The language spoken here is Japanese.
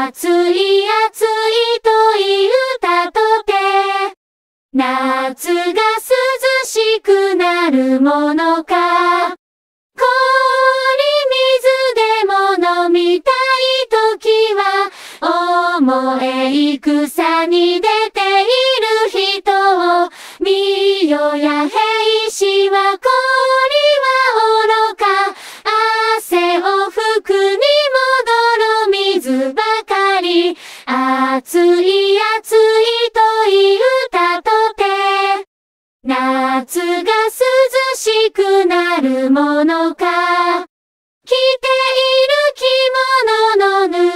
暑い暑いという歌とて、夏が涼しくなるものか。氷水でも飲みたいときは、重い草に出ている人を見よや、兵士は氷は愚か。汗を拭くにも泥水ばかり。暑い暑いという歌とて、夏が涼しくなるものか。着ている着物の